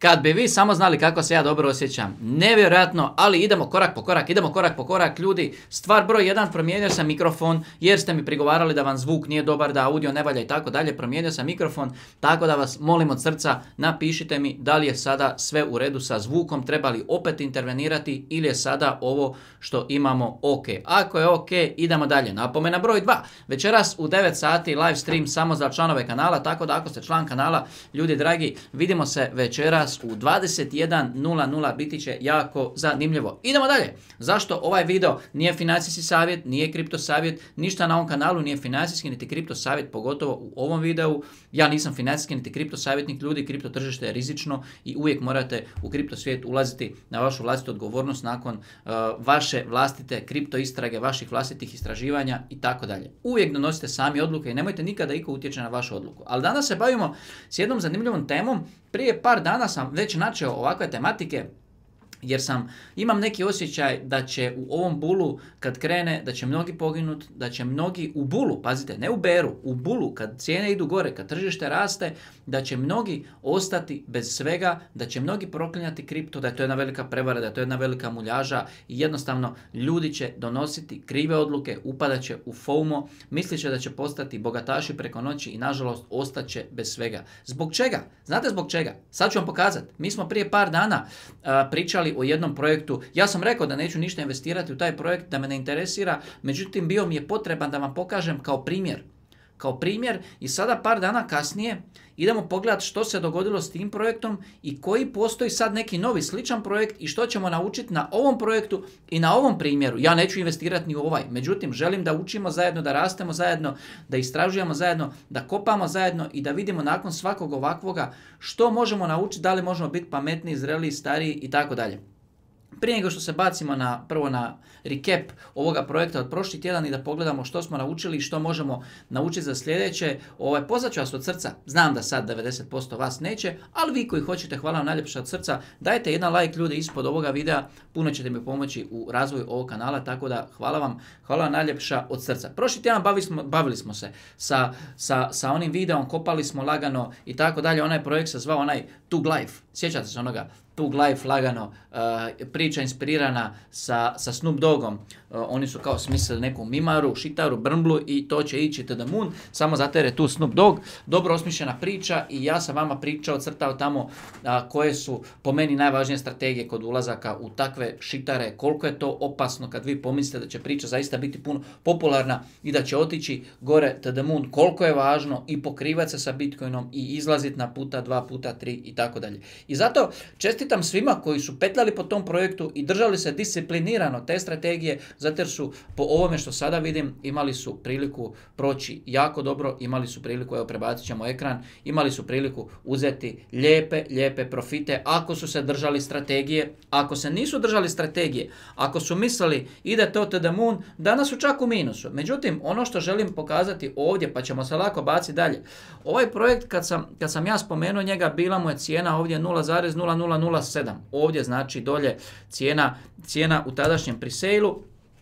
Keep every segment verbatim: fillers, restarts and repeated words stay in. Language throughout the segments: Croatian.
Kad bi vi samo znali kako se ja dobro osjećam, nevjerojatno, ali idemo korak po korak, idemo korak po korak, ljudi. Stvar broj jedan, promijenio sam mikrofon jer ste mi prigovarali da vam zvuk nije dobar, da audio ne valja i tako dalje. Promijenio sam mikrofon, tako da vas molim od srca, napišite mi da li je sada sve u redu sa zvukom, treba li opet intervenirati ili je sada ovo što imamo ok. Ako je ok, idemo dalje. Napomena broj dva, večeras u devet sati live stream samo za članove kanala, tako da ako ste član kanala, ljudi dragi, vidimo se večeras u dvadeset jedan nula nula, biti će jako zanimljivo. Idemo dalje. Zašto ovaj video nije financijski savjet, nije kripto savjet, ništa na ovom kanalu nije financijski niti kripto savjet, pogotovo u ovom videu. Ja nisam financijski niti kripto savjetnik, ljudi, kripto tržište je rizično i uvijek morate u kripto svijet ulaziti na vašu vlastitu odgovornost nakon uh, vaše vlastite kripto istrage, vaših vlastitih istraživanja i tako dalje. Uvijek donosite sami odluke i nemojte nikada iko utječe na vašu odluku. Ali danas se bavimo s jednom zanimljivom temom. Prije par dana sam već načeo ovakve tematike jer sam, imam neki osjećaj da će u ovom bulu kad krene, da će mnogi poginut, da će mnogi u bulu, pazite, ne u beru, u bulu kad cijene idu gore, kad tržište raste, da će mnogi ostati bez svega, da će mnogi proklinjati kripto, da je to jedna velika prevara, da je to jedna velika muljaža i jednostavno ljudi će donositi krive odluke, upadat će u FOMO, mislit će da će postati bogataši preko noći i nažalost ostaće bez svega. Zbog čega? Znate zbog čega? Sad ću vam pokazati. Mi smo prije par dana uh, pričali o jednom projektu. Ja sam rekao da neću ništa investirati u taj projekt, da me ne interesira, međutim bio mi je potreban da vam pokažem kao primjer. Kao primjer i sada par dana kasnije idemo pogledati što se dogodilo s tim projektom i koji postoji sad neki novi sličan projekt i što ćemo naučiti na ovom projektu i na ovom primjeru. Ja neću investirati ni u ovaj, međutim želim da učimo zajedno, da rastemo zajedno, da istražujemo zajedno, da kopamo zajedno i da vidimo nakon svakog ovakvoga što možemo naučiti, da li možemo biti pametniji, zreliji, stariji i tako dalje. Prije nego što se bacimo na, prvo na recap ovoga projekta od prošli tjedan i da pogledamo što smo naučili i što možemo naučiti za sljedeće, ovaj, pozvat ću vas od srca. Znam da sad devedeset posto vas neće, ali vi koji hoćete, hvala vam najljepše od srca. Dajte jedan like ljudi ispod ovoga videa, puno ćete mi pomoći u razvoju ovog kanala, tako da hvala vam, hvala vam najljepša od srca. Prošli tjedan bavili smo, bavili smo se sa, sa, sa onim videom, kopali smo lagano i tako dalje. Onaj projekt se zvao onaj Tug Life, sjećate se onoga? Tug Life lagano, uh, priča inspirirana sa, sa Snoop Doggom. Uh, oni su kao smislili neku mimaru, šitaru, brmblu i to će ići to the moon, samo zato jer je tu Snoop Dogg. Dobro osmišljena priča i ja sam vama pričao, crtao tamo uh, koje su po meni najvažnije strategije kod ulazaka u takve šitare, koliko je to opasno kad vi pomislite da će priča zaista biti puno popularna i da će otići gore to the moon, koliko je važno i pokrivati se sa Bitcoinom i izlaziti na puta dva, puta tri i tako dalje. I zato česti Čestitam svima koji su petljali po tom projektu i držali se disciplinirano te strategije, zato jer su po ovome što sada vidim imali su priliku proći jako dobro, imali su priliku, evo prebacit ćemo ekran, imali su priliku uzeti lijepe, lijepe profite ako su se držali strategije. Ako se nisu držali strategije, ako su mislili ide to to the moon, danas su čak u minusu. Međutim, ono što želim pokazati ovdje, pa ćemo se lako baciti dalje. Ovaj projekt, kad sam, kad sam ja spomenuo njega, bila mu je cijena ovdje nula zarez nula nula nula sedam. Ovdje znači dolje cijena, cijena u tadašnjem presale-u.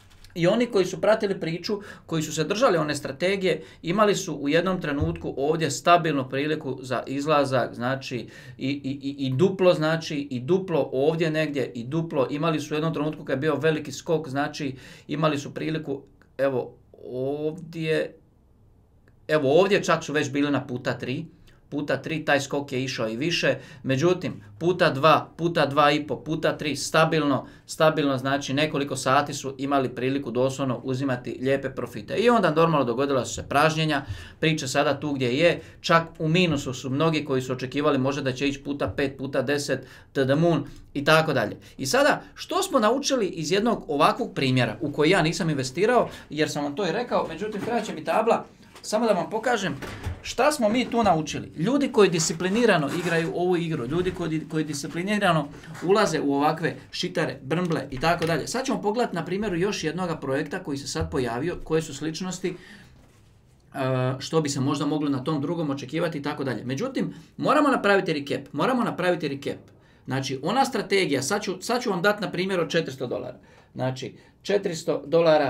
I oni koji su pratili priču, koji su se držali one strategije, imali su u jednom trenutku ovdje stabilnu priliku za izlazak, znači i, i, i duplo, znači i duplo ovdje negdje i duplo. Imali su u jednom trenutku kad je bio veliki skok, znači imali su priliku, evo ovdje, evo ovdje čak su već bili na puta tri. Puta tri, taj skok je išao i više, međutim, puta dva, puta dva i po, puta tri, stabilno, stabilno, znači nekoliko sati su imali priliku doslovno uzimati lijepe profite. I onda normalno dogodila su se pražnjenja, priča sada tu gdje je, čak u minusu su mnogi koji su očekivali možda da će ići puta pet, puta deset, to the moon i tako dalje. I sada, što smo naučili iz jednog ovakvog primjera u koji ja nisam investirao, jer sam vam to i rekao, međutim, treba će mi tabla, samo da vam pokažem šta smo mi tu naučili. Ljudi koji disciplinirano igraju ovu igru, ljudi koji, koji disciplinirano ulaze u ovakve šitare, brmble i tako dalje. Sad ćemo pogledati na primjeru još jednog projekta koji se sad pojavio, koje su sličnosti, što bi se možda moglo na tom drugom očekivati i tako dalje. Međutim, moramo napraviti recap, moramo napraviti recap. Znači, ona strategija, sad ću, sad ću vam dati na primjer od četiristo dolara. Znači, četiristo dolara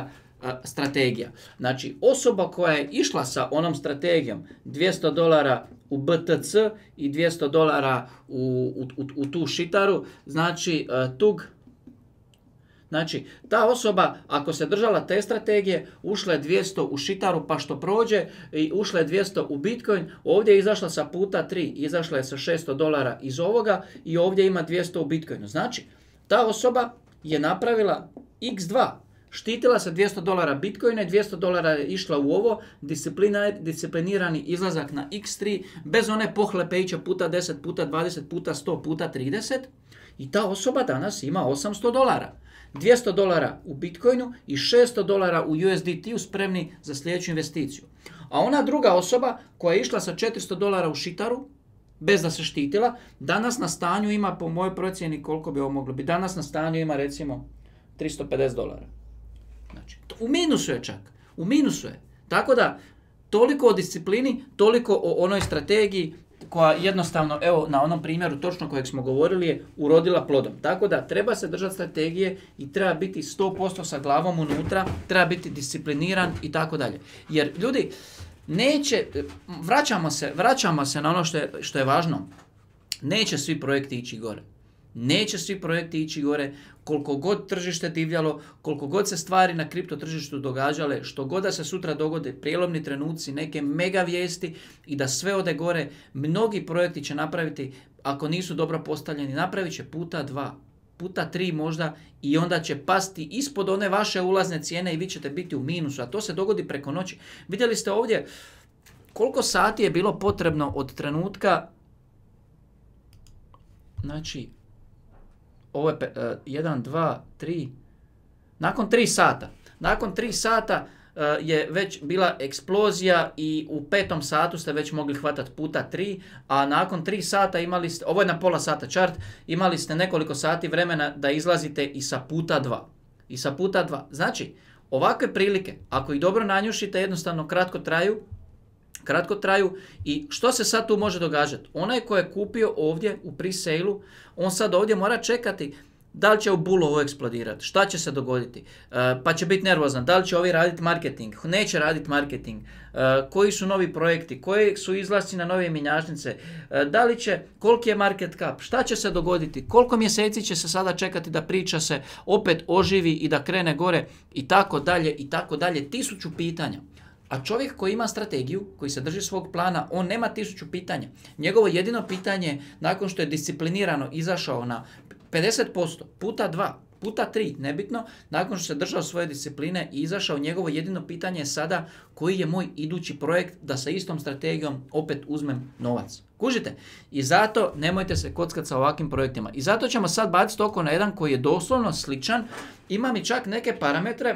a, strategija. Znači, osoba koja je išla sa onom strategijom dvjesto dolara u B T C i dvjesto dolara u, u, u, u tu šitaru, znači a, tug, znači ta osoba ako se držala te strategije, ušla je dvjesto u šitaru pa što prođe i ušla je dvjesto u Bitcoin, ovdje je izašla sa puta tri, izašla je sa šesto dolara iz ovoga i ovdje ima dvjesto u Bitcoinu. Znači, ta osoba je napravila iks dva. Štitila se dvjesto dolara Bitcoina i dvjesto dolara je išla u ovo, disciplinirani izlazak na iks tri, bez one pohlepe iće puta deset, puta dvadeset, puta sto, puta trideset i ta osoba danas ima osamsto dolara. dvjesto dolara u Bitcoinu i šesto dolara u U S D T-u spremni za sljedeću investiciju. A ona druga osoba koja je išla sa četiristo dolara u šitaru, bez da se štitila, danas na stanju ima, po mojoj procjeni koliko bi ovo moglo biti, danas na stanju ima recimo tristo pedeset dolara. Znači, u minusu je čak, u minusu je. Tako da, toliko o disciplini, toliko o onoj strategiji koja jednostavno, evo na onom primjeru točno kojeg smo govorili, je urodila plodom. Tako da treba se držati strategije i treba biti sto posto sa glavom unutra, treba biti discipliniran i tako dalje. Jer ljudi, neće, vraćamo se, vraćamo se na ono što je, što je važno, neće svi projekti ići gore. Neće svi projekti ići gore, koliko god tržište divljalo, koliko god se stvari na kripto tržištu događale, što god da se sutra dogode, prijelomni trenuci, neke mega vijesti i da sve ode gore, mnogi projekti će napraviti, ako nisu dobro postavljeni, napravit će puta dva, puta tri možda i onda će pasti ispod one vaše ulazne cijene i vi ćete biti u minusu, a to se dogodi preko noći. Vidjeli ste ovdje koliko sati je bilo potrebno od trenutka, znači, ovo je jedan, dva, tri, nakon tri sata. Nakon tri sata uh, je već bila eksplozija i u petom satu ste već mogli hvatati puta tri, a nakon tri sata imali ste, ovo je na pola sata chart, imali ste nekoliko sati vremena da izlazite i sa puta dva. I sa puta dva. Znači, ovakve prilike, ako ih dobro nanjušite, jednostavno kratko traju, kratko traju i što se sad tu može događati? Onaj ko je kupio ovdje u pre-sale-u, on sad ovdje mora čekati da li će u bullu ovo eksplodirati, šta će se dogoditi, uh, pa će biti nervozan, da li će ovi raditi marketing, neće raditi marketing, uh, koji su novi projekti, koji su izlasci na nove mjenjačnice, uh, da li će, koliki je market cap, šta će se dogoditi, koliko mjeseci će se sada čekati da priča se opet oživi i da krene gore i tako dalje i tako dalje, tisuću pitanja. A čovjek koji ima strategiju, koji se drži svog plana, on nema tisuću pitanja. Njegovo jedino pitanje, nakon što je disciplinirano izašao na pedeset posto, puta dva, puta tri, nebitno, nakon što se držao svoje discipline i izašao, njegovo jedino pitanje je sada koji je moj idući projekt da sa istom strategijom opet uzmem novac. Kužite? I zato nemojte se kockati sa ovakvim projektima. I zato ćemo sad baciti oko na jedan koji je doslovno sličan. Ima mi čak neke parametre,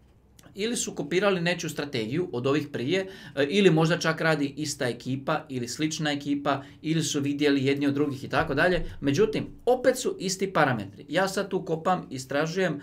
ili su kopirali nečiju strategiju od ovih prije, ili možda čak radi ista ekipa ili slična ekipa, ili su vidjeli jedni od drugih i tako dalje. Međutim, opet su isti parametri. Ja sad tu kopam, istražujem uh,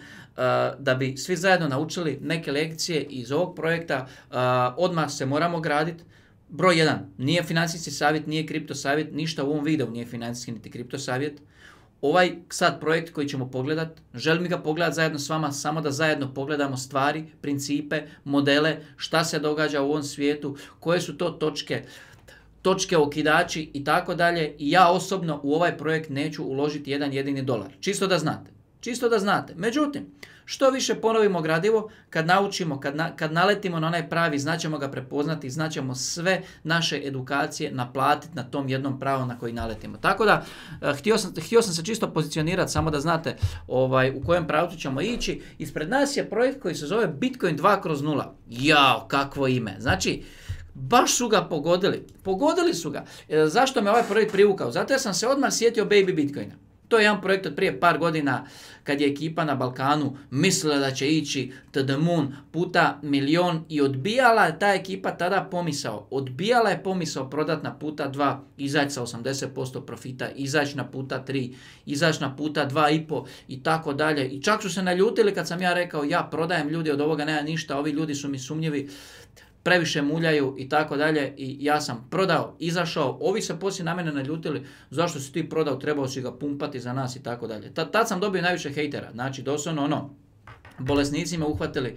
da bi svi zajedno naučili neke lekcije iz ovog projekta. Uh, odmah se moramo graditi. Broj jedan, nije financijski savjet, nije kripto savjet, ništa u ovom videu nije financijski niti kripto savjet. Ovaj sad projekt koji ćemo pogledati, želim ga pogledati zajedno s vama, samo da zajedno pogledamo stvari, principe, modele, šta se događa u ovom svijetu, koje su to točke, točke okidači i tako dalje. I ja osobno u ovaj projekt neću uložiti jedan jedini dolar. Čisto da znate. Čisto da znate. Međutim, što više ponovimo gradivo, kad naučimo, kad, na, kad naletimo na onaj pravi, znaćemo ga prepoznati, znaćemo sve naše edukacije naplatiti na tom jednom pravu na koji naletimo. Tako da, htio sam, htio sam se čisto pozicionirati, samo da znate ovaj, u kojem pravcu ćemo ići. Ispred nas je projekt koji se zove Bitcoin dva kroz nula. Jao, kakvo ime. Znači, baš su ga pogodili. Pogodili su ga. E, zašto me ovaj projekt privukao? Zato jer sam se odmah sjetio Baby Bitcoina. To je jedan projekt od prije par godina kad je ekipa na Balkanu mislila da će ići to the moon puta milion i odbijala je ta ekipa tada pomisao. Odbijala je pomisao prodat na puta dva, izaći sa osamdeset posto profita, izaći na puta tri, izaći na puta dva i pol i tako dalje. I čak su se naljutili kad sam ja rekao ja prodajem, ljudi, od ovoga nema ništa, ovi ljudi su mi sumnjivi, previše muljaju i tako dalje, i ja sam prodao, izašao, ovi se poslije na mene naljutili, zašto si ti prodao, trebao si ga pumpati za nas i tako dalje. Tad, tad sam dobio najviše hejtera, znači doslovno ono, bolesnici me uhvatili,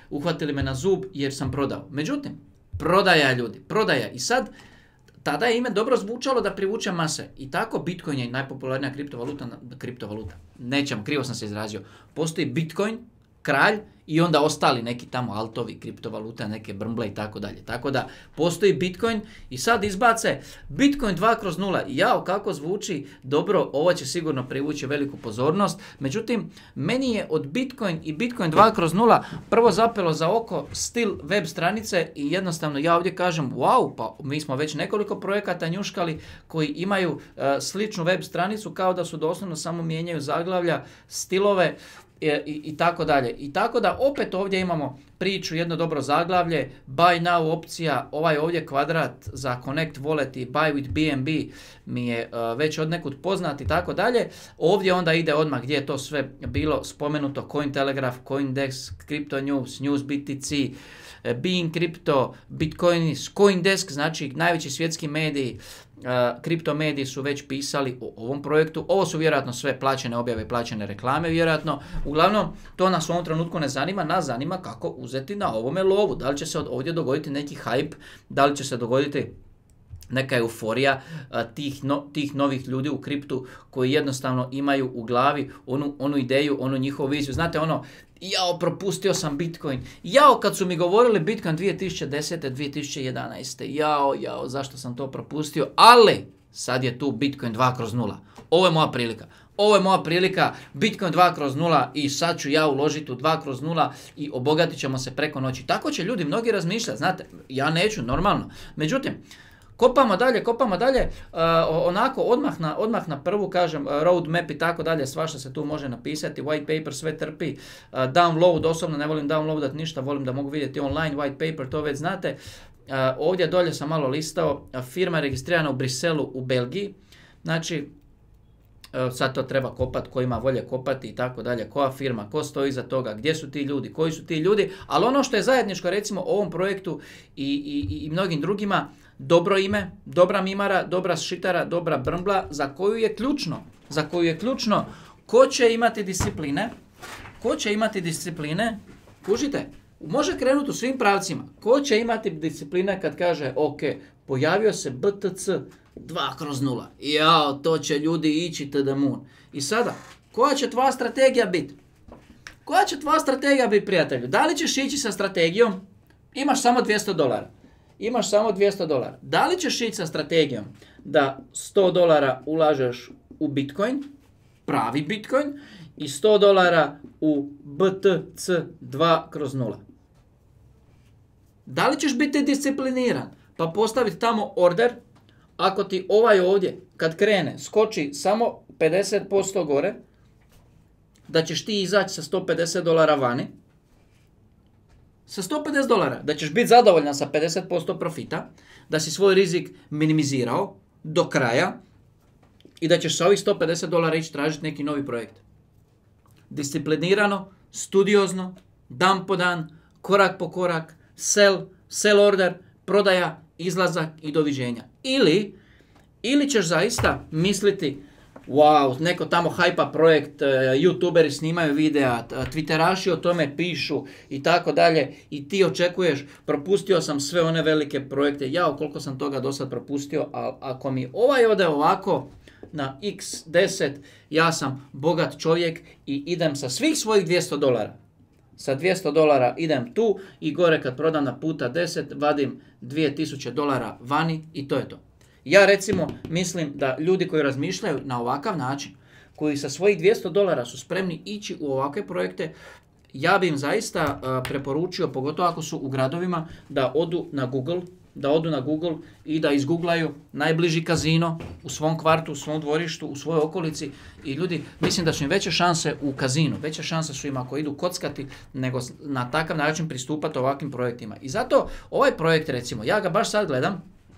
uhvatili me na zub jer sam prodao. Međutim, prodaja ljudi, prodaja. I sad, tada je ime dobro zvučalo da privuče mase. I tako Bitcoin je najpopularnija kriptovaluta, kriptovaluta. Nećemo, krivo sam se izrazio. Postoji Bitcoin, kralj, i onda ostali neki tamo altovi, kriptovalute, neke brmble i tako dalje. Tako da postoji Bitcoin i sad izbace Bitcoin dva kroz nula. Jao, kako zvuči dobro, ovo će sigurno privući veliku pozornost. Međutim, meni je od Bitcoin i Bitcoin dva kroz nula prvo zapelo za oko stil web stranice i jednostavno ja ovdje kažem wow, pa mi smo već nekoliko projekata njuškali koji imaju uh, sličnu web stranicu kao da su doslovno samo mijenjaju zaglavlja, stilove, I, i, i tako dalje. I tako da opet ovdje imamo priču, jedno dobro zaglavlje, buy now opcija, ovaj ovdje kvadrat za connect wallet i buy with B N B mi je uh, već od nekud poznat i tako dalje. Ovdje onda ide odmah gdje je to sve bilo spomenuto, Cointelegraph, Coindex, Crypto News, News B T C, Being Crypto, Bitcoinis, Coindesk, znači najveći svjetski mediji, uh, kripto mediji su već pisali o ovom projektu. Ovo su vjerojatno sve plaćene objave, plaćene reklame vjerojatno. Uglavnom, to nas u ovom trenutku ne zanima, nas zanima kako uzeti na ovome lovu. Da li će se ovdje dogoditi neki hype, da li će se dogoditi neka euforija a, tih, no, tih novih ljudi u kriptu koji jednostavno imaju u glavi onu, onu ideju, onu njihovu viziju. Znate ono, jao, propustio sam Bitcoin. Jao, kad su mi govorili Bitcoin dvije tisuće desete. dvije tisuće jedanaeste. Jao, jao, zašto sam to propustio? Ali, sad je tu Bitcoin dva kroz nula. Ovo je moja prilika. Ovo je moja prilika, Bitcoin dva kroz nula i sad ću ja uložiti u dva kroz nula i obogatit ćemo se preko noći. Tako će ljudi mnogi razmišljati, znate, ja neću, normalno. Međutim, kopamo dalje, kopamo dalje, uh, onako odmah na, odmah na prvu, kažem, roadmap i tako dalje, svašta se tu može napisati, white paper sve trpi, uh, download, osobno ne volim downloadat ništa, volim da mogu vidjeti online, white paper, to već znate. Uh, ovdje dolje sam malo listao, uh, firma je registrirana u Briselu u Belgiji, znači, sad to treba kopati, ko ima volje kopati i tako dalje, koja firma, ko stoji iza toga, gdje su ti ljudi, koji su ti ljudi, ali ono što je zajedničko recimo ovom projektu i, i, i mnogim drugima, dobro ime, dobra mimara, dobra šitara, dobra brmbla, za koju je ključno, za koju je ključno, ko će imati discipline, ko će imati discipline, kužite, može krenuti u svim pravcima, ko će imati discipline kad kaže, ok, pojavio se B T C dva kroz nula. Jao, to će ljudi ići to the moon. I sada, koja će tvoja strategija biti? Koja će tvoja strategija biti, prijatelju? Da li ćeš ići sa strategijom? Imaš samo dvjesto dolara. Imaš samo dvjesto dolara. Da li ćeš ići sa strategijom da sto dolara ulažeš u Bitcoin, pravi Bitcoin, i sto dolara u B T C dva kroz nula? Da li ćeš biti discipliniran pa postaviti tamo order? Ako ti ovaj ovdje, kad krene, skoči samo pedeset posto gore, da ćeš ti izaći sa sto pedeset dolara vani, sa sto pedeset dolara, da ćeš biti zadovoljan sa pedeset posto profita, da si svoj rizik minimizirao do kraja i da ćeš sa ovih sto pedeset dolara ići tražiti neki novi projekt. Disciplinirano, studiozno, dan po dan, korak po korak, sell, sell order, prodaja, izlazak i doviđenja. Ili, ili ćeš zaista misliti, wow, neko tamo hajpa projekt, youtuberi snimaju videa, twitteraši o tome pišu i tako dalje, i ti očekuješ, propustio sam sve one velike projekte, jao, koliko sam toga do sad propustio, a ako mi ovaj ode ovako na iks deset, ja sam bogat čovjek i idem sa svih svojih dvjesto dolara. Sa dvjesto dolara idem tu i gore kad prodam na puta deset, vadim dvije tisuće dolara vani i to je to. Ja recimo mislim da ljudi koji razmišljaju na ovakav način, koji sa svojih dvjesto dolara su spremni ići u ovakve projekte, ja bi im zaista uh, preporučio, pogotovo ako su u gradovima, da odu na Google, da odu na Google i da izguglaju najbliži kazino u svom kvartu, u svom dvorištu, u svojoj okolici, i ljudi, mislim da su im veće šanse u kazinu, veće šanse su im ako idu kockati, nego na takav način pristupati ovakvim projektima. I zato ovaj projekt, recimo, ja ga baš sad gledam,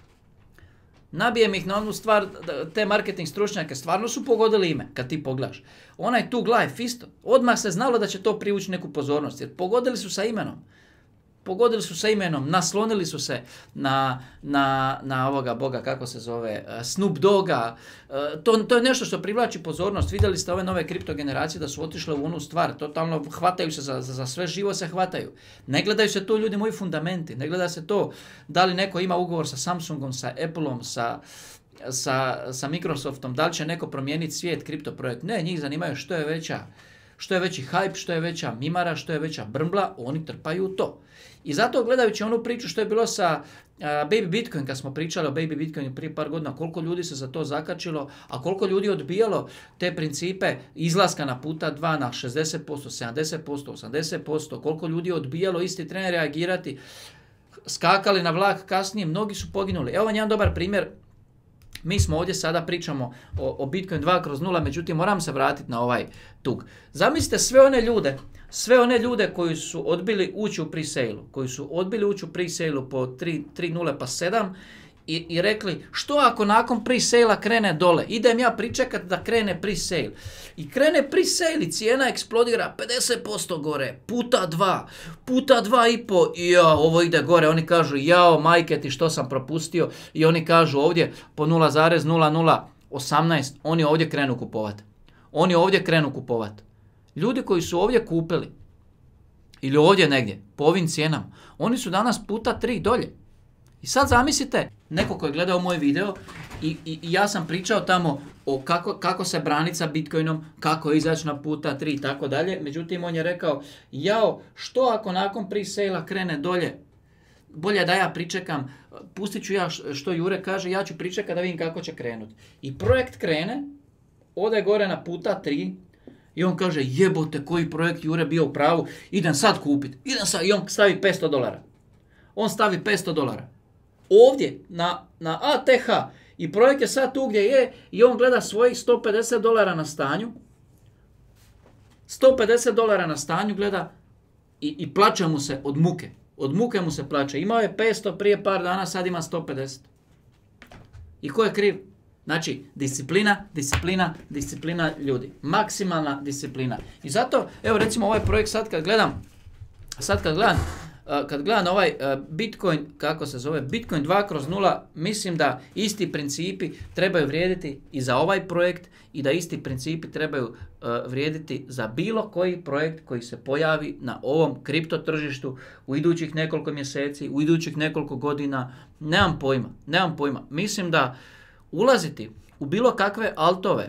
nabijem ih na onu stvar, te marketing stručnjake stvarno su pogodili ime, kad ti pogledaš. Onaj Tug Life isto, odmah se znalo da će to privući neku pozornost, jer pogodili su sa imenom. pogodili su se imenom, naslonili su se na, na, na ovoga boga, kako se zove, Snoop Dogga. To, to je nešto što privlači pozornost. Vidjeli ste ove nove kripto generacije da su otišle u onu stvar, totalno hvataju se za, za, za sve živo se hvataju. Ne gledaju se to, ljudi moji, fundamenti, ne gleda se to da li neko ima ugovor sa Samsungom, sa Appleom, sa, sa, sa Microsoftom, da li će neko promijeniti svijet, kripto projekt. Ne, njih zanimaju što je veća, što je veći hype, što je veća mimara, što je veća brmbla, oni trpaju u to. I zato gledajući onu priču što je bilo sa uh, Baby Bitcoin, kad smo pričali o Baby Bitcoinu prije par godina, koliko ljudi se za to zakačilo, a koliko ljudi odbijalo te principe izlaska na puta dva na šezdeset posto, sedamdeset posto, osamdeset posto, koliko ljudi odbijalo isti tren reagirati, skakali na vlak kasnije, mnogi su poginuli. Evo vam jedan dobar primjer. Mi smo ovdje sada pričamo o, o Bitcoin dva kroz nula, međutim moram se vratiti na ovaj tug. Zamislite sve one ljude, sve one ljude koji su odbili ući u pre-sale, koji su odbili ući u pre-sale po tri nula pa sedam i, i rekli što ako nakon pre-sale krene dole, idem ja pričekati da krene pre-sale. I krene pre-sale i cijena eksplodira pedeset posto gore, puta dva, puta dva i po, i ja, ovo ide gore. Oni kažu, jao majke ti što sam propustio, i oni kažu ovdje po nula zarez nula nula osamnaest, oni ovdje krenu kupovati. Oni ovdje krenu kupovati. Ljudi koji su ovdje kupili, ili ovdje negdje, po ovim cijenama, oni su danas puta tri dolje. I sad zamislite, neko ko je gledao moj video i, i, i ja sam pričao tamo o kako, kako se braniti sa Bitcoinom, kako izaći na puta tri i tako dalje. Međutim, on je rekao, jao, što ako nakon pre-sale krene dolje? Bolje da ja pričekam, pustit ću ja što Jure kaže, ja ću pričekati da vidim kako će krenuti. I projekt krene, ode gore na puta tri, i on kaže, jebote, koji projekt, Jure bio u pravu, idem sad kupiti, idem sad, i on stavi petsto dolara. On stavi petsto dolara. Ovdje, na, na A T H, i projekt je sad tu gdje je, i on gleda svojih sto pedeset dolara na stanju, sto pedeset dolara na stanju gleda i, i plaće mu se od muke. Od muke mu se plaće. Imao je petsto prije par dana, sad ima sto pedeset. I ko je kriv? Znači, disciplina, disciplina, disciplina ljudi. Maksimalna disciplina. I zato, evo recimo ovaj projekt sad kad gledam, sad kad gledam, uh, kad gledam ovaj uh, Bitcoin, kako se zove, Bitcoin dva kroz nula, mislim da isti principi trebaju vrijediti i za ovaj projekt i da isti principi trebaju uh, vrijediti za bilo koji projekt koji se pojavi na ovom kripto tržištu u idućih nekoliko mjeseci, u idućih nekoliko godina. Nemam pojma, nemam pojma. Mislim da ulaziti u bilo kakve altove,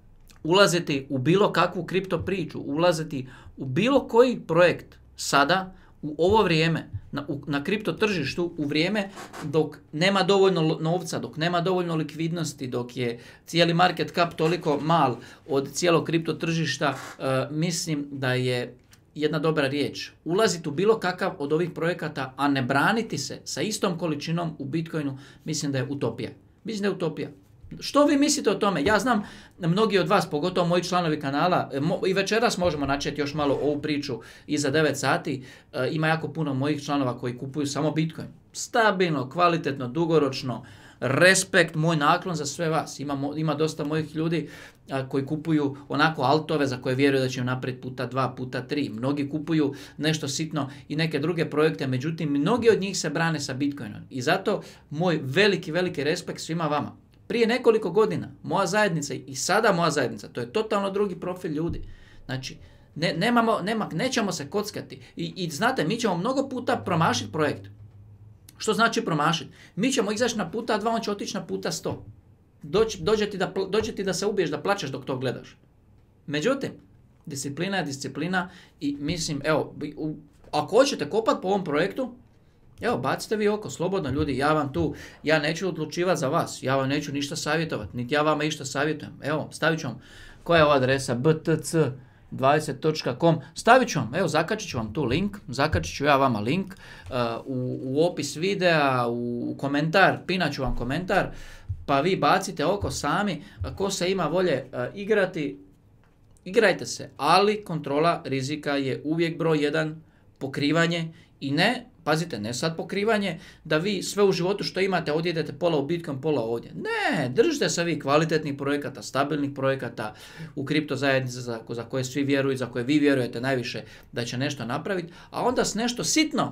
ulaziti u bilo kakvu kripto priču, ulaziti u bilo koji projekt sada, u ovo vrijeme, na, u, na kripto tržištu, u vrijeme dok nema dovoljno novca, dok nema dovoljno likvidnosti, dok je cijeli market cap toliko mal od cijelog kripto tržišta, uh, mislim da je jedna dobra riječ. Ulaziti u bilo kakav od ovih projekata, a ne braniti se sa istom količinom u Bitcoinu, mislim da je utopija. Mislim da je utopija. Što vi mislite o tome? Ja znam mnogi od vas, pogotovo moji članovi kanala, i večeras možemo načeti još malo ovu priču iza devet sati. E, ima jako puno mojih članova koji kupuju samo Bitcoin. Stabilno, kvalitetno, dugoročno, respekt, moj naklon za sve vas. Ima, ima dosta mojih ljudi a, koji kupuju onako altove za koje vjeruju da će im napraviti puta dva, puta tri. Mnogi kupuju nešto sitno i neke druge projekte, međutim, mnogi od njih se brane sa Bitcoinom. I zato moj veliki, veliki respekt svima vama. Prije nekoliko godina, moja zajednica i sada moja zajednica, to je totalno drugi profil ljudi. Znači, ne, nemamo, nema, nećemo se kockati. I, I znate, mi ćemo mnogo puta promašiti projekt. Što znači promašiti? Mi ćemo izaći na puta dva, on će otići na puta sto. Doć, dođe, ti da, dođe ti da se ubiješ, da plačeš dok to gledaš. Međutim, disciplina je disciplina i mislim, evo, u, ako hoćete kopati po ovom projektu, evo, bacite vi oko, slobodno ljudi, ja vam tu, ja neću odlučivati za vas, ja vam neću ništa savjetovati, niti ja vama išta savjetujem. Evo, stavit ću vam, koja je ova adresa, b t c dvadeset točka com, stavit ću vam, evo, zakačit ću vam tu link, zakačit ću ja vama link, uh, u, u opis videa, u, u komentar, pinat ću vam komentar, pa vi bacite oko sami, ko se ima volje uh, igrati, igrajte se, ali kontrola rizika je uvijek broj jedan, pokrivanje i ne, pazite, ne sad pokrivanje da vi sve u životu što imate ovdje idete pola u Bitcoin, pola ovdje. Ne, držite se vi kvalitetnih projekata, stabilnih projekata u kripto zajednici za, za koje svi vjeruju, za koje vi vjerujete najviše da će nešto napraviti, a onda s nešto sitno,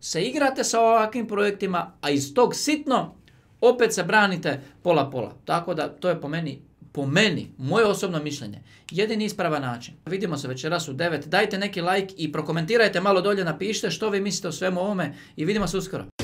se igrate sa ovakvim projektima, a iz tog sitno opet se branite pola-pola. Tako da to je po meni, po meni, moje osobno mišljenje, jedini ispravan način. Vidimo se večeras u devet, dajte neki like i prokomentirajte malo dolje, napišite što vi mislite o svemu ovome i vidimo se uskoro.